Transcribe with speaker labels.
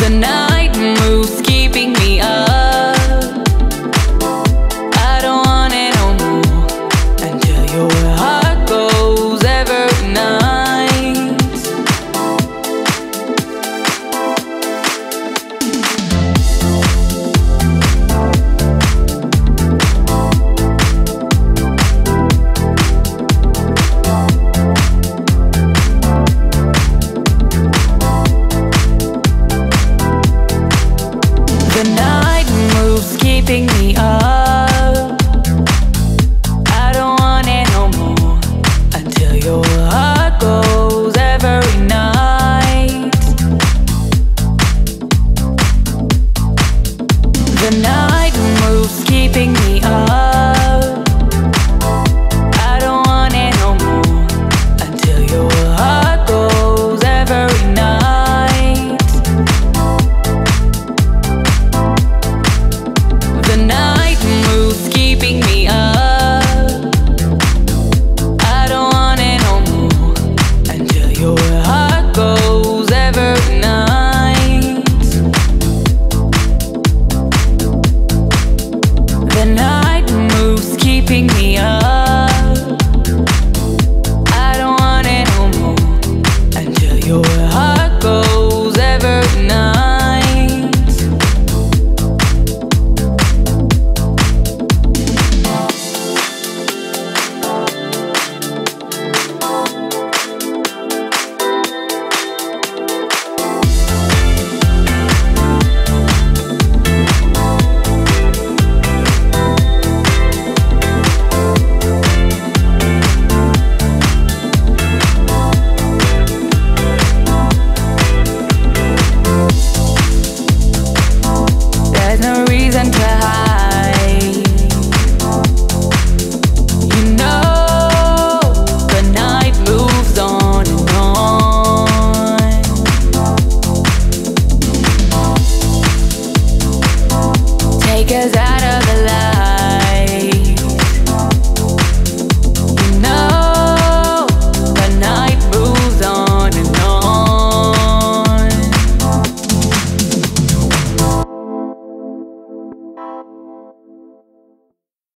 Speaker 1: The night moves keeping me up. I don't want it no more until your heart goes every night. The night moves keeping me up. I don't want it no more until your heart goes every night. The night